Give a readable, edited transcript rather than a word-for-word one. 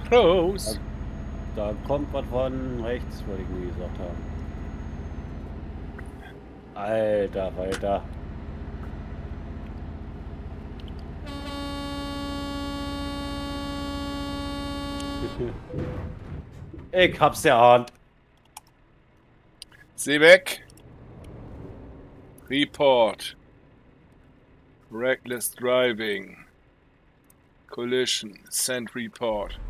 Close. Da kommt was von rechts, wollte ich nur gesagt haben. Alter, Walter. Ich hab's erahnt. Seebeck. Report. Reckless driving. Collision. Send report.